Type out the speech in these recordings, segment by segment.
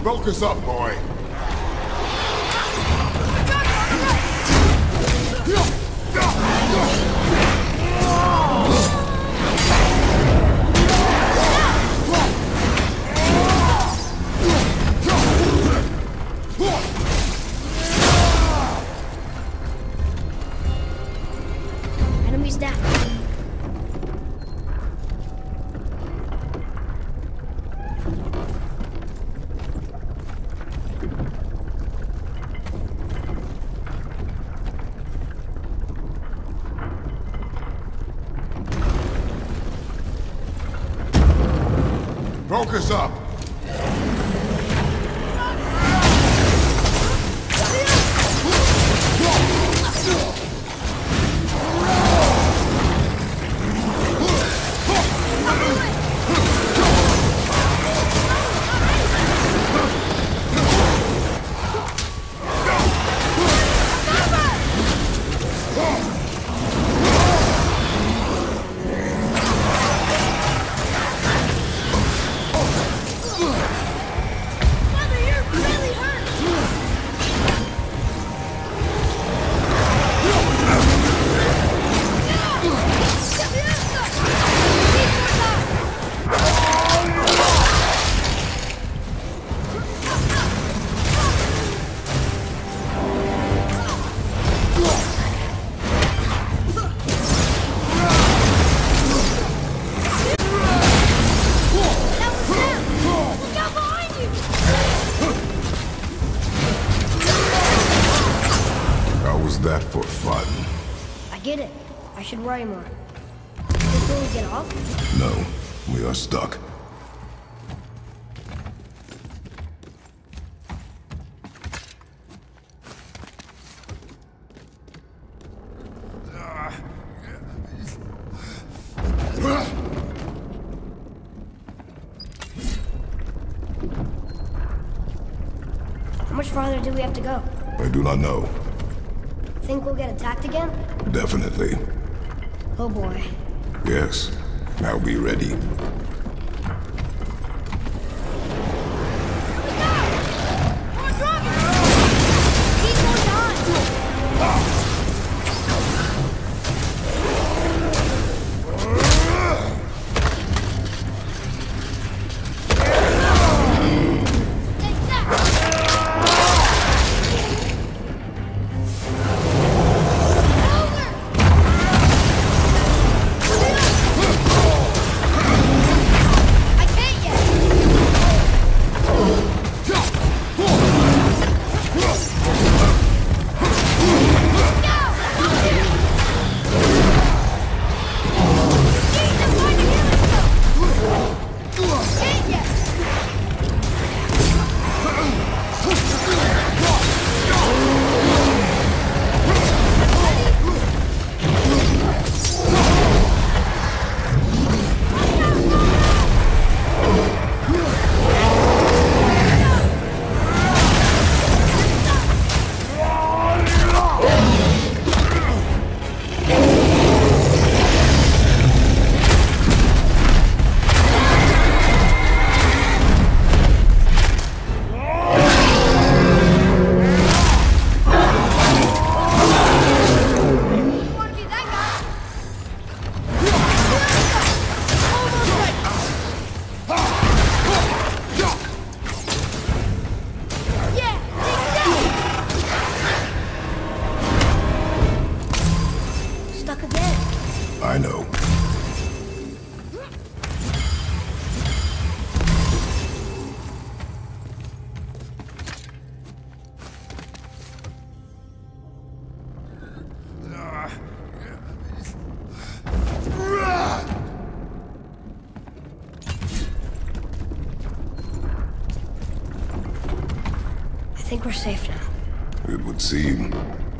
Focus up, boy. Enemies down. Focus up. That for fun? I get it. I should worry more. Will we get off? No, we are stuck. How much farther do we have to go? I do not know. Think we'll get attacked again? Definitely. Oh boy. Yes. Now be ready. I know. I think we're safe now. It would seem.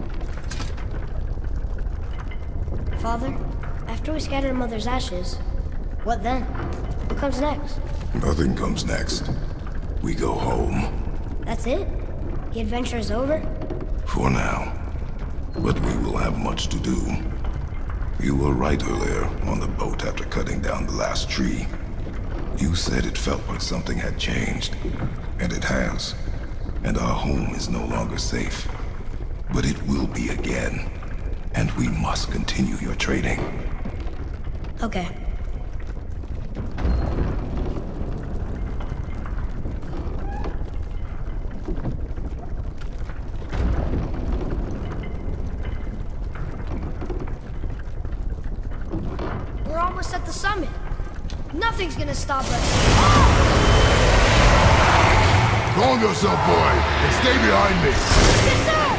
Father, after we scatter Mother's ashes, what then? What comes next? Nothing comes next. We go home. That's it? The adventure is over? For now. But we will have much to do. You were right earlier on the boat after cutting down the last tree. You said it felt like something had changed, and it has. And our home is no longer safe. But it will be again. And we must continue your training. Okay. We're almost at the summit. Nothing's gonna stop us. Calm yourself, boy, and stay behind me. Yes, sir!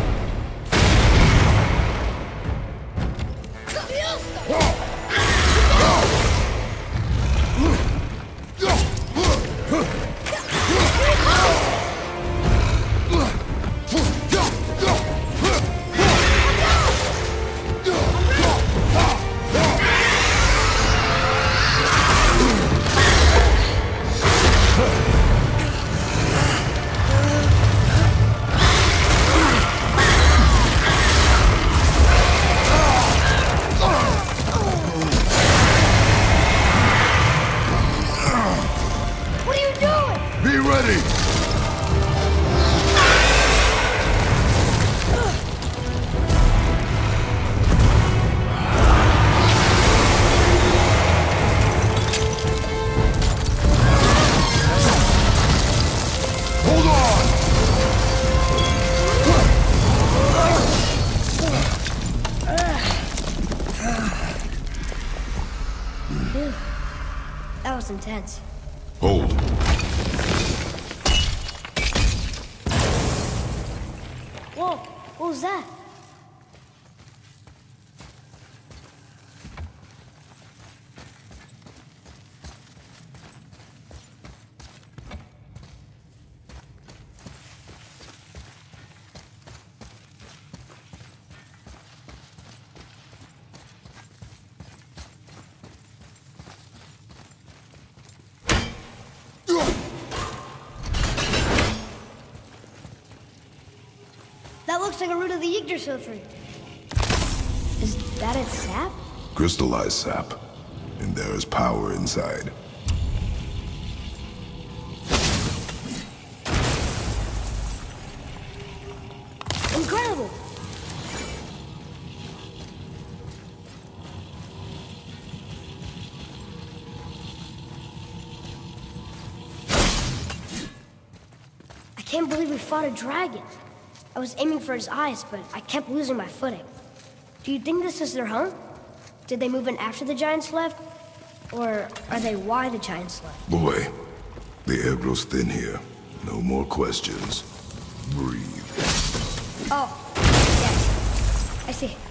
Be ready! Hold on! That was intense. Hold. Whoa, what was that? That looks like a root of the Yggdrasil tree. Is that its sap? Crystallized sap. And there is power inside. Incredible! I can't believe we fought a dragon. I was aiming for his eyes, but I kept losing my footing. Do you think this is their home? Did they move in after the giants left? Or are they why the giants left? Boy, the air grows thin here. No more questions. Breathe. Oh, yes. I see.